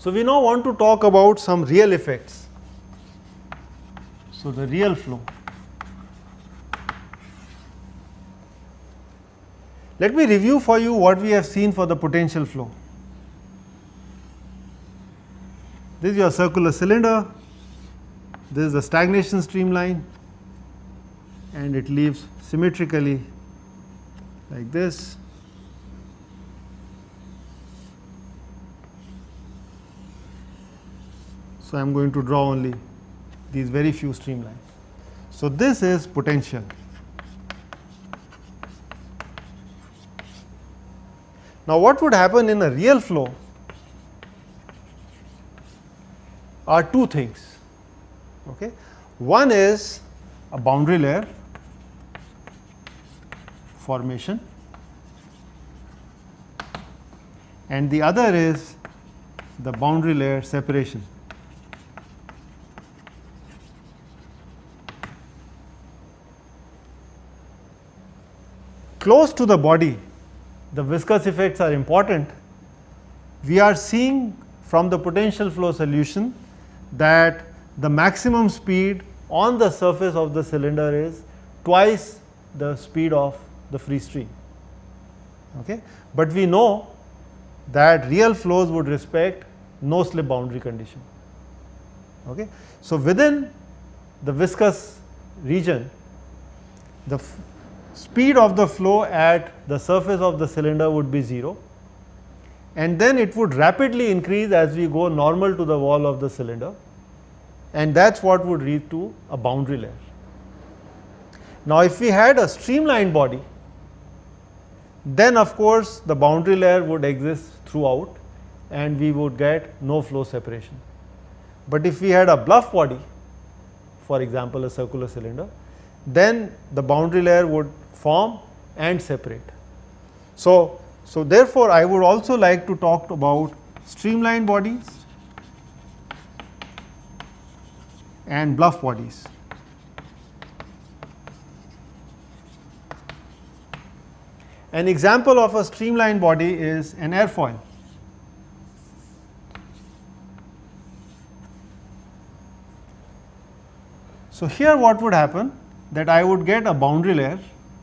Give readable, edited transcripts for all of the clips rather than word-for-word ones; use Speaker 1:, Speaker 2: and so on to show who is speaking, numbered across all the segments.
Speaker 1: So, we now want to talk about some real effects. So, the real flow. Let me review for you what we have seen for the potential flow. This is your circular cylinder, this is the stagnation streamline, and it leaves symmetrically like this. So, I am going to draw only these very few streamlines. So, this is potential. Now, what would happen in a real flow are two things. Okay. One is a boundary layer formation, and the other is the boundary layer separation. Close to the body, the viscous effects are important. We are seeing from the potential flow solution that the maximum speed on the surface of the cylinder is twice the speed of the free stream. Okay. But we know that real flows would respect no slip boundary condition. Okay. So, within the viscous region, the speed of the flow at the surface of the cylinder would be 0, and then it would rapidly increase as we go normal to the wall of the cylinder, and that is what would lead to a boundary layer. Now, if we had a streamlined body, then of course, the boundary layer would exist throughout and we would get no flow separation. But if we had a bluff body, for example, a circular cylinder, then the boundary layer would form and separate. So, therefore, I would also like to talk about streamlined bodies and bluff bodies. An example of a streamlined body is an airfoil. So, here what would happen, that I would get a boundary layer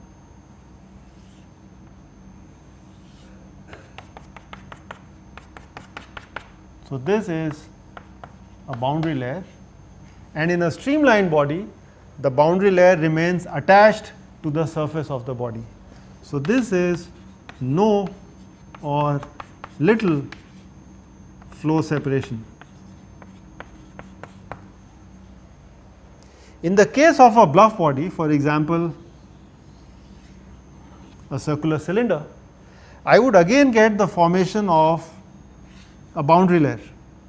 Speaker 1: So, this is a boundary layer, and in a streamlined body the boundary layer remains attached to the surface of the body. So, this is no or little flow separation. In the case of a bluff body, for example, a circular cylinder, I would again get the formation of a boundary layer.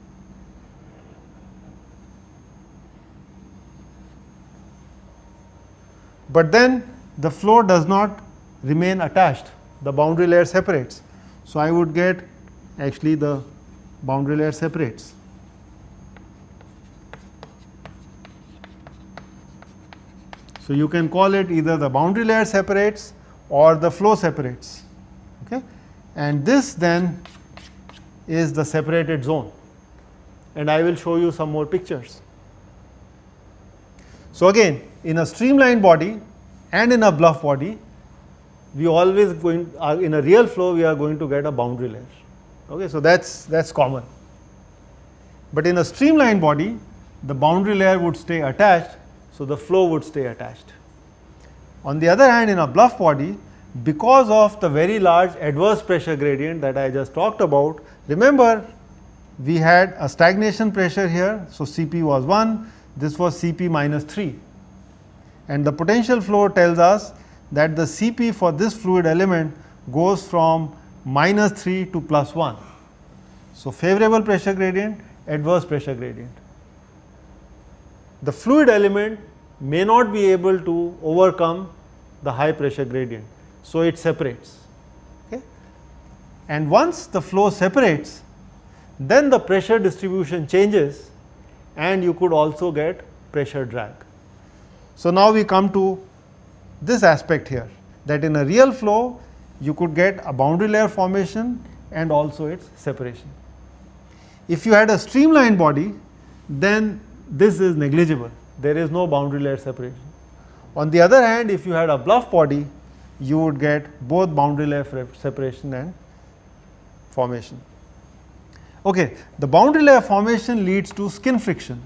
Speaker 1: But then the flow does not remain attached, the boundary layer separates. So, I would get actually the boundary layer separates. So, you can call it either the boundary layer separates or the flow separates, okay? And this then is the separated zone, and I will show you some more pictures. So, again, in a streamlined body and in a bluff body, we always going in a real flow we are going to get a boundary layer. Okay, so that's common. But in a streamlined body, the boundary layer would stay attached, so the flow would stay attached. On the other hand, in a bluff body, because of the very large adverse pressure gradient that I just talked about, remember we had a stagnation pressure here. So, Cp was 1, this was Cp minus 3, and the potential flow tells us that the Cp for this fluid element goes from minus 3 to plus 1. So, favorable pressure gradient, adverse pressure gradient. The fluid element may not be able to overcome the high pressure gradient, so it separates. Okay? And once the flow separates, then the pressure distribution changes and you could also get pressure drag. So, now we come to this aspect here, that in a real flow you could get a boundary layer formation and also its separation. If you had a streamlined body, then this is negligible. There is no boundary layer separation. On the other hand, if you had a bluff body, you would get both boundary layer separation and formation. Okay, the boundary layer formation leads to skin friction.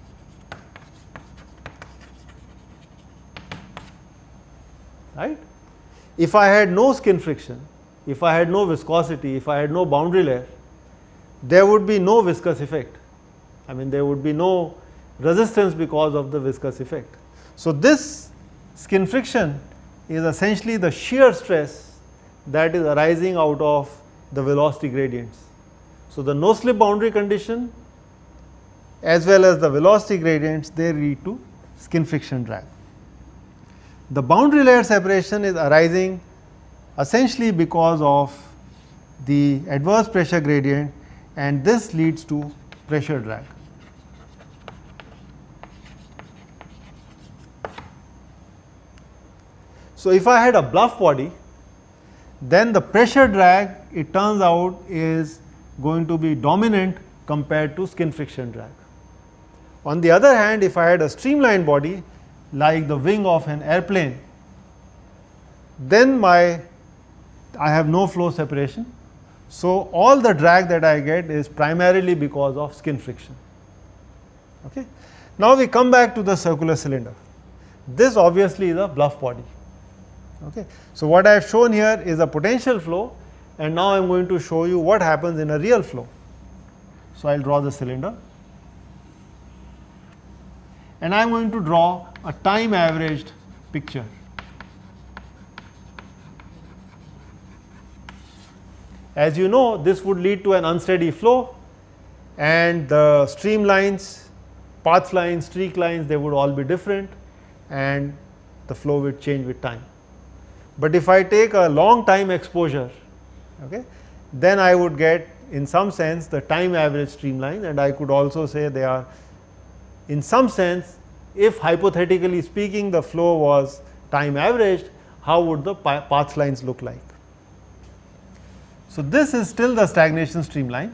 Speaker 1: Right? If I had no skin friction, if I had no viscosity, if I had no boundary layer, there would be no viscous effect. I mean, there would be no resistance because of the viscous effect. So, this skin friction is essentially the shear stress that is arising out of the velocity gradients. So, the no slip boundary condition as well as the velocity gradients, they lead to skin friction drag. The boundary layer separation is arising essentially because of the adverse pressure gradient, and this leads to pressure drag. So, if I had a bluff body, then the pressure drag, it turns out, is going to be dominant compared to skin friction drag. On the other hand, if I had a streamlined body like the wing of an airplane, then I have no flow separation. So, all the drag that I get is primarily because of skin friction. Okay. Now, we come back to the circular cylinder. This obviously is a bluff body. Okay. So, what I have shown here is a potential flow, and now I am going to show you what happens in a real flow. So, I will draw the cylinder, and I am going to draw a time averaged picture. As you know, this would lead to an unsteady flow, and the streamlines, path lines, streak lines, they would all be different, and the flow would change with time. But if I take a long time exposure, okay, then I would get in some sense the time average streamline, and I could also say they are in some sense, if hypothetically speaking the flow was time averaged, how would the path lines look like? So, this is still the stagnation streamline,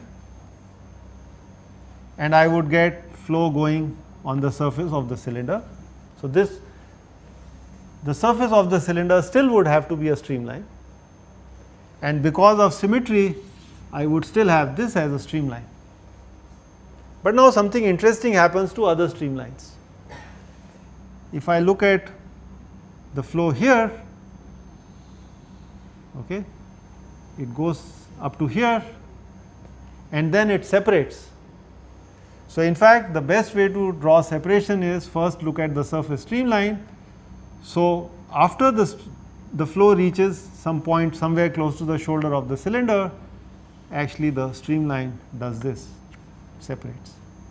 Speaker 1: and I would get flow going on the surface of the cylinder. So, the surface of the cylinder still would have to be a streamline, and because of symmetry I would still have this as a streamline. But now something interesting happens to other streamlines. If I look at the flow here, okay, it goes up to here and then it separates. So, in fact, the best way to draw separation is first look at the surface streamline. So, after the flow reaches some point somewhere close to the shoulder of the cylinder, actually the streamline does this, separates.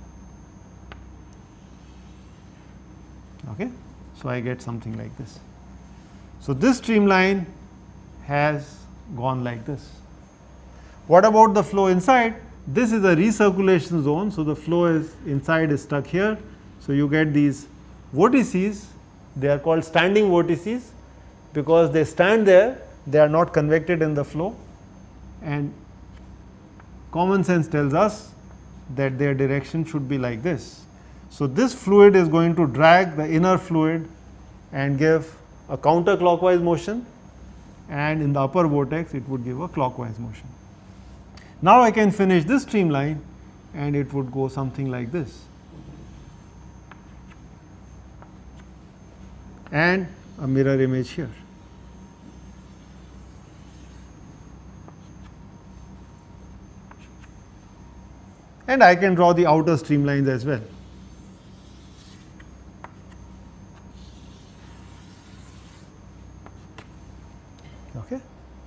Speaker 1: Okay. So, I get something like this. So, this streamline has gone like this. What about the flow inside? This is a recirculation zone. So, the flow is inside is stuck here. So, you get these vortices, they are called standing vortices because they stand there, they are not convected in the flow, and common sense tells us that their direction should be like this. So, this fluid is going to drag the inner fluid and give a counterclockwise motion, and in the upper vortex it would give a clockwise motion. Now, I can finish this streamline and it would go something like this, and a mirror image here. And I can draw the outer streamlines as well. Okay.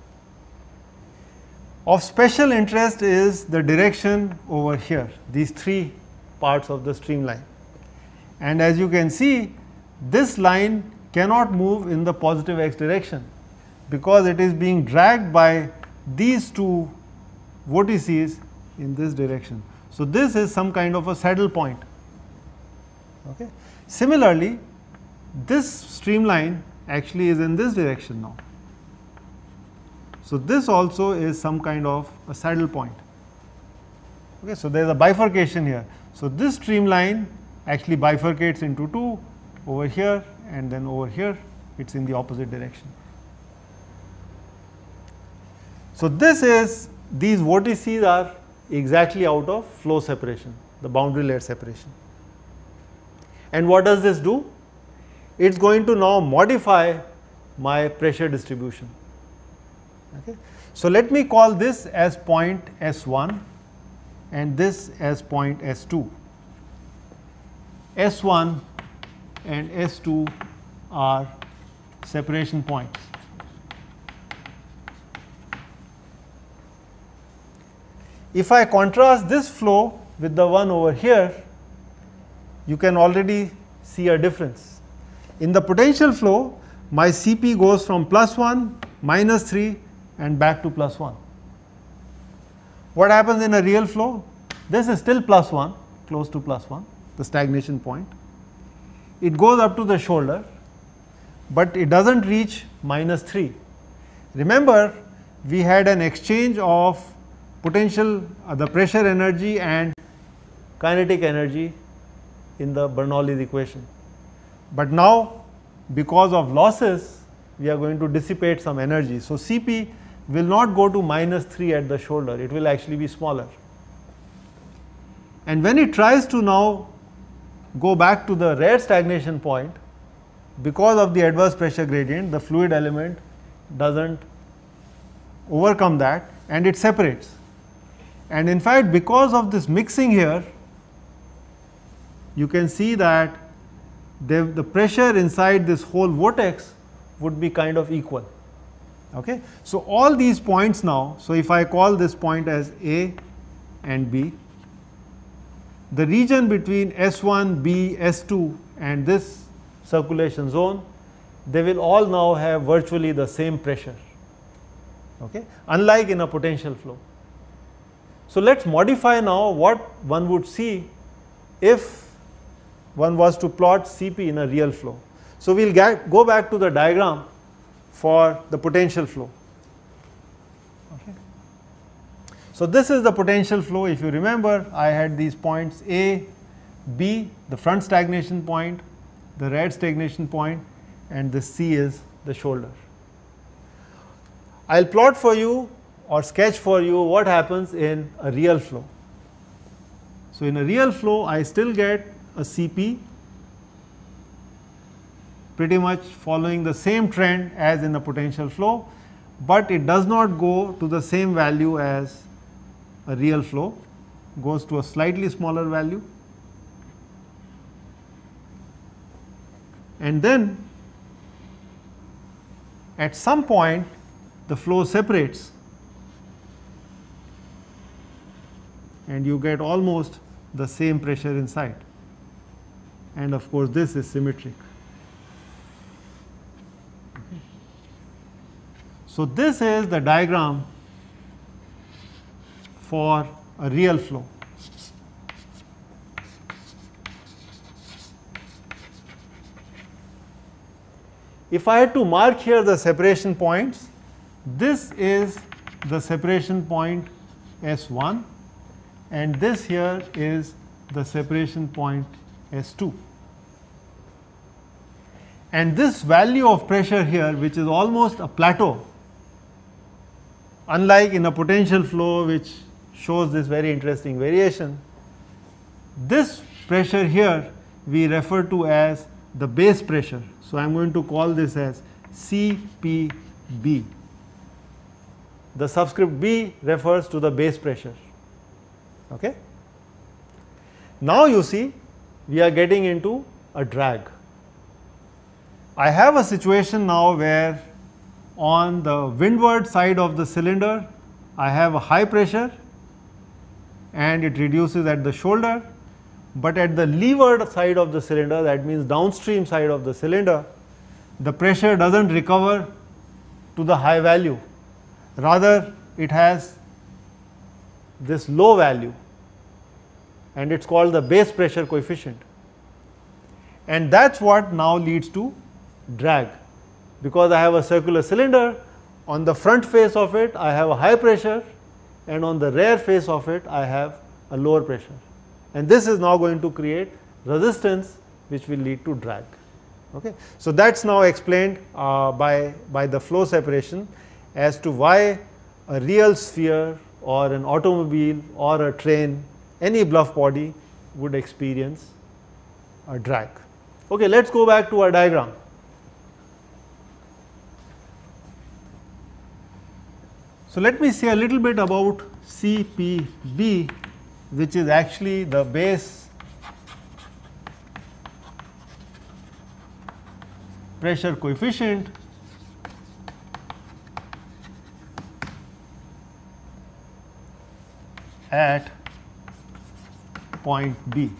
Speaker 1: Of special interest is the direction over here, these three parts of the streamline. And as you can see, this line cannot move in the positive x direction because it is being dragged by these two vortices in this direction. So, this is some kind of a saddle point. Okay. Similarly, this streamline actually is in this direction now. So, this also is some kind of a saddle point. Okay, so there is a bifurcation here. So this streamline actually bifurcates into two, over here and then over here, it is in the opposite direction. So this is, these vortices are exactly out of flow separation, the boundary layer separation. And what does this do? It is going to now modify my pressure distribution. Okay. So let me call this as point S1 and this as point S2. S1 and S2 are separation points. If I contrast this flow with the one over here, you can already see a difference. In the potential flow, my Cp goes from +1, -3 and back to +1. What happens in a real flow? This is still +1, close to +1, the stagnation point. It goes up to the shoulder, but it does not reach -3. Remember, we had an exchange of potential, the pressure energy and kinetic energy in the Bernoulli's equation. But now, because of losses, we are going to dissipate some energy. So Cp will not go to -3 at the shoulder, it will actually be smaller. And when it tries to now go back to the rare stagnation point, because of the adverse pressure gradient, the fluid element does not overcome that and it separates. And in fact, because of this mixing here, you can see that the pressure inside this whole vortex would be kind of equal. Okay. So all these points now, so if I call this point as A and B, the region between S1, B, S2 and this circulation zone, they will all now have virtually the same pressure, okay, unlike in a potential flow. So let us modify now what one would see if one was to plot Cp in a real flow. So we will go back to the diagram for the potential flow. Okay. So this is the potential flow. If you remember, I had these points A, B, the front stagnation point, the red stagnation point, and the C is the shoulder. I will plot for you or sketch for you what happens in a real flow. So in a real flow, I still get a Cp pretty much following the same trend as in a potential flow, but it does not go to the same value as a real flow, goes to a slightly smaller value. And then at some point the flow separates and you get almost the same pressure inside, and of course this is symmetric. Okay. So this is the diagram for a real flow. If I had to mark here the separation points, this is the separation point S1 and this here is the separation point S2. And this value of pressure here, which is almost a plateau, unlike in a potential flow which shows this very interesting variation, this pressure here we refer to as the base pressure. So I am going to call this as CPB. The subscript B refers to the base pressure. Okay. Now you see we are getting into a drag. I have a situation now where on the windward side of the cylinder I have a high pressure and it reduces at the shoulder, but at the leeward side of the cylinder, that means downstream side of the cylinder, the pressure does not recover to the high value, rather it has this low value and it is called the base pressure coefficient, and that is what now leads to drag, because I have a circular cylinder, on the front face of it I have a high pressure and on the rear face of it I have a lower pressure, and this is now going to create resistance which will lead to drag. Okay. So, that is now explained by the flow separation as to why a real sphere or an automobile or a train, any bluff body would experience a drag. Okay, let us go back to our diagram. So, let me say a little bit about CPB, which is actually the base pressure coefficient at point B.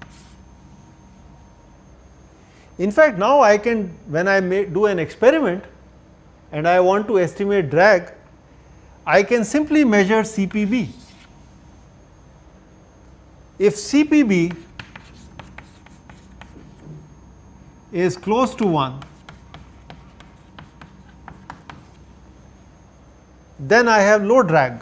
Speaker 1: In fact, now I can, when I do an experiment and I want to estimate drag, I can simply measure CPB. If CPB is close to 1, then I have low drag,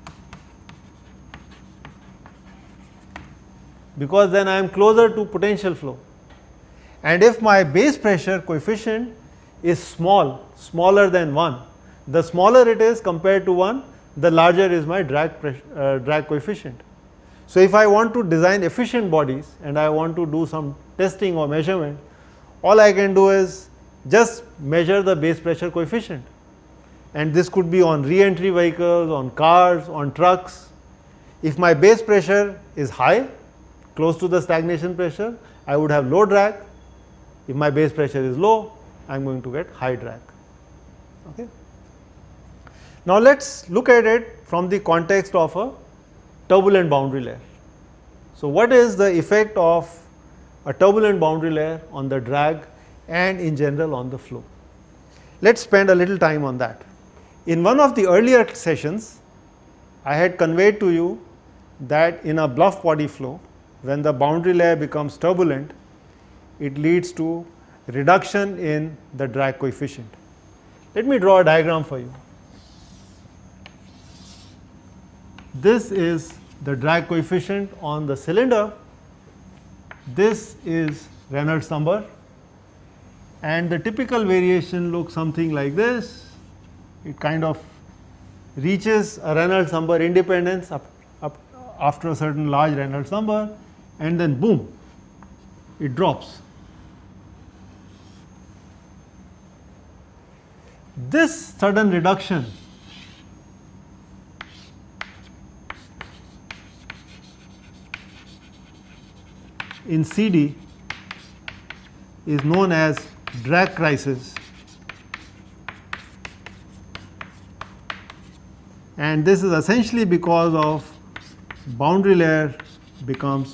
Speaker 1: because then I am closer to potential flow. And if my base pressure coefficient is smaller than 1, the smaller it is compared to 1, the larger is my drag coefficient. So, if I want to design efficient bodies and I want to do some testing or measurement, all I can do is just measure the base pressure coefficient, and this could be on re-entry vehicles, on cars, on trucks. If my base pressure is high, close to the stagnation pressure, I would have low drag. If my base pressure is low, I am going to get high drag. Okay. Now, let us look at it from the context of a turbulent boundary layer. So, what is the effect of a turbulent boundary layer on the drag and in general on the flow? Let us spend a little time on that. In one of the earlier sessions, I had conveyed to you that in a bluff body flow, when the boundary layer becomes turbulent, it leads to reduction in the drag coefficient. Let me draw a diagram for you. This is the drag coefficient on the cylinder, this is Reynolds number, and the typical variation looks something like this. It kind of reaches a Reynolds number independence up after a certain large Reynolds number, and then boom, it drops. This sudden reduction in CD is known as drag crisis, and this is essentially because of boundary layer becomes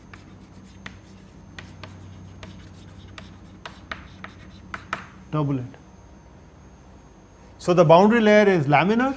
Speaker 1: turbulent. So, the boundary layer is laminar,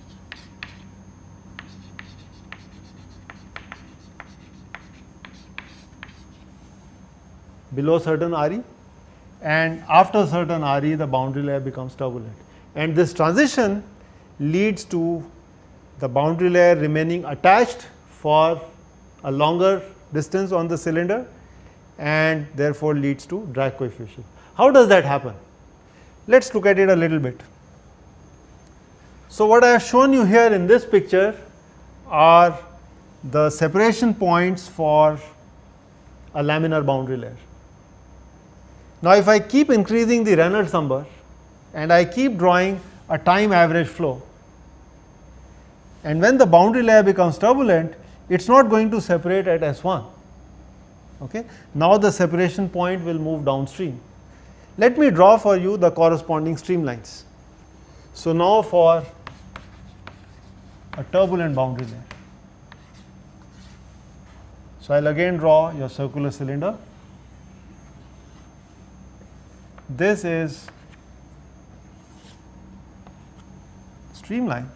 Speaker 1: below certain RE, and after certain RE the boundary layer becomes turbulent, and this transition leads to the boundary layer remaining attached for a longer distance on the cylinder and therefore leads to drag coefficient. How does that happen? Let us look at it a little bit. So, what I have shown you here in this picture are the separation points for a laminar boundary layer. Now, if I keep increasing the Reynolds number and I keep drawing a time average flow, and when the boundary layer becomes turbulent, it is not going to separate at S1. Okay. Now, the separation point will move downstream. Let me draw for you the corresponding streamlines. So, now for a turbulent boundary layer. So, I will again draw your circular cylinder. This is streamline,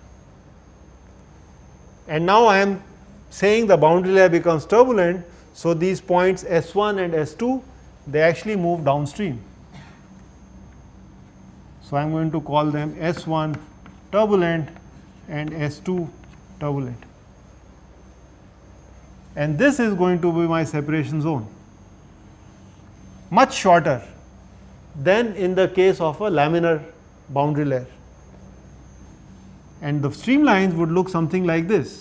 Speaker 1: and now I am saying the boundary layer becomes turbulent. So, these points S1 and S2, they actually move downstream. So, I am going to call them S1 turbulent and S2 turbulent. and this is going to be my separation zone, much shorter than in the case of a laminar boundary layer. And the streamlines would look something like this.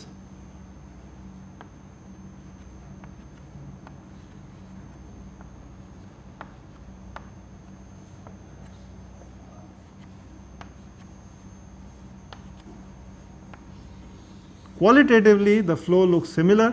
Speaker 1: Qualitatively, the flow looks similar.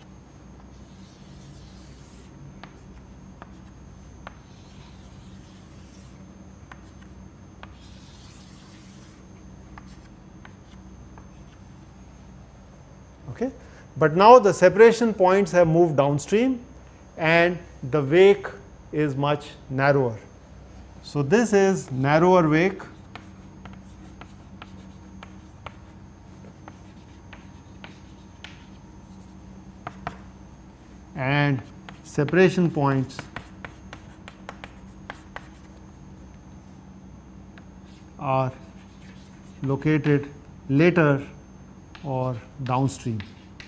Speaker 1: Okay. But now the separation points have moved downstream and the wake is much narrower. So, this is narrower wake and separation points are located later or downstream.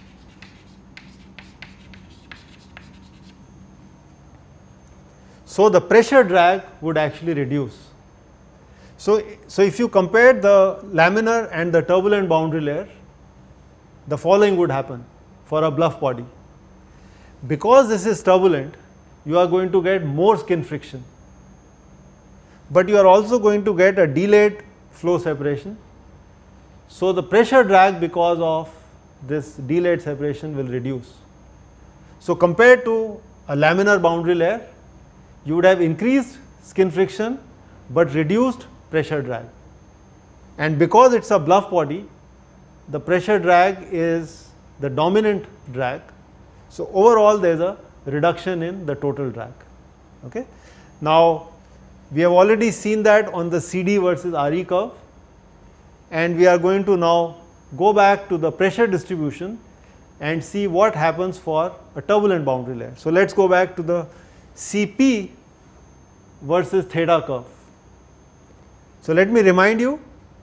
Speaker 1: So, the pressure drag would actually reduce. So if you compare the laminar and the turbulent boundary layer, the following would happen for a bluff body. Because this is turbulent, you are going to get more skin friction, but you are also going to get a delayed flow separation. So, the pressure drag because of this delayed separation will reduce. So, compared to a laminar boundary layer, you would have increased skin friction, but reduced pressure drag. And because it is a bluff body, the pressure drag is the dominant drag. So, overall there is a reduction in the total drag. Okay. Now, we have already seen that on the CD versus RE curve, and we are going to now go back to the pressure distribution and see what happens for a turbulent boundary layer. So, let us go back to the CP versus theta curve. So, let me remind you,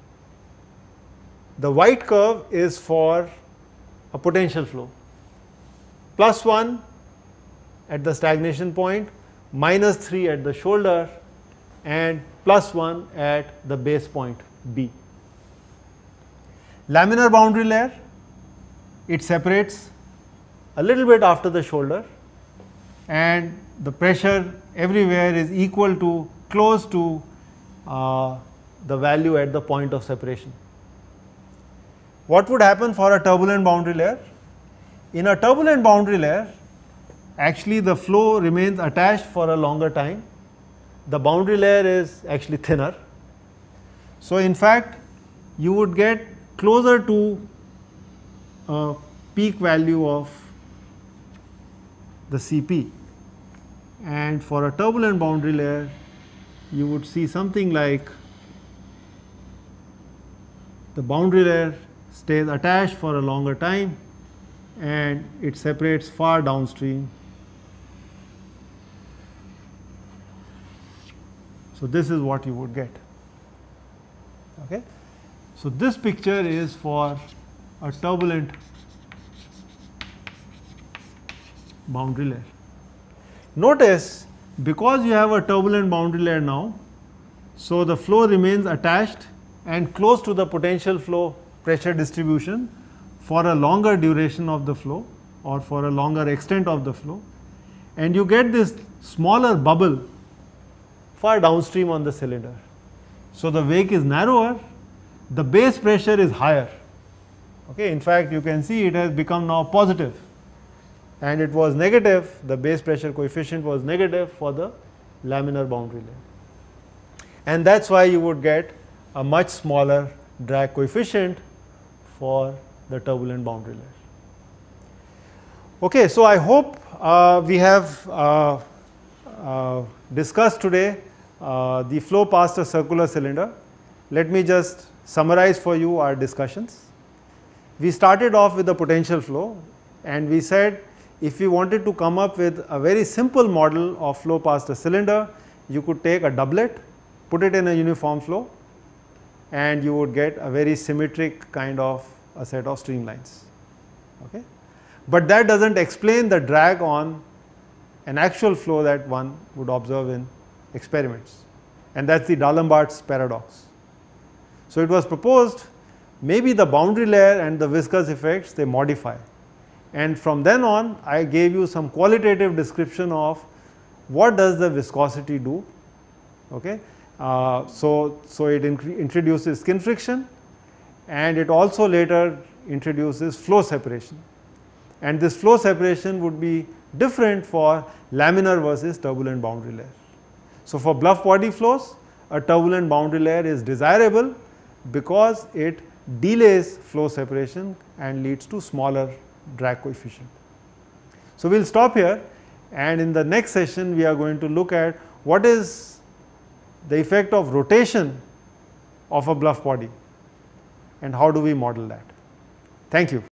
Speaker 1: the white curve is for a potential flow, +1 at the stagnation point, -3 at the shoulder, and +1 at the base point B. Laminar boundary layer, it separates a little bit after the shoulder, and the pressure everywhere is equal to close to the value at the point of separation. What would happen for a turbulent boundary layer? In a turbulent boundary layer, actually the flow remains attached for a longer time. The boundary layer is actually thinner. So, in fact, you would get closer to a peak value of the CP, and for a turbulent boundary layer, you would see something like the boundary layer stays attached for a longer time and it separates far downstream. So, this is what you would get. Okay. So, this picture is for a turbulent boundary layer. Notice, because you have a turbulent boundary layer now, so the flow remains attached and close to the potential flow pressure distribution for a longer duration of the flow or for a longer extent of the flow, and you get this smaller bubble far downstream on the cylinder. So, the wake is narrower, the base pressure is higher. Okay. In fact, you can see it has become now positive, and it was negative, the base pressure coefficient was negative for the laminar boundary layer, and that is why you would get a much smaller drag coefficient for the turbulent boundary layer. Okay. So, I hope we have discussed today the flow past a circular cylinder. Let me just summarize for you our discussions. We started off with the potential flow, and we said if we wanted to come up with a very simple model of flow past a cylinder, you could take a doublet, put it in a uniform flow, and you would get a very symmetric kind of a set of streamlines. Okay. but that does not explain the drag on an actual flow that one would observe in experiments, and that is the D'Alembert's paradox. So, it was proposed maybe the boundary layer and the viscous effects they modify, and from then on I gave you some qualitative description of what does the viscosity do. Okay. So it introduces skin friction, and it also later introduces flow separation, and this flow separation would be different for laminar versus turbulent boundary layer. So, for bluff body flows, a turbulent boundary layer is desirable because it delays flow separation and leads to smaller drag coefficient. So, we will stop here, and in the next session we are going to look at what is the effect of rotation of a bluff body and how do we model that. Thank you.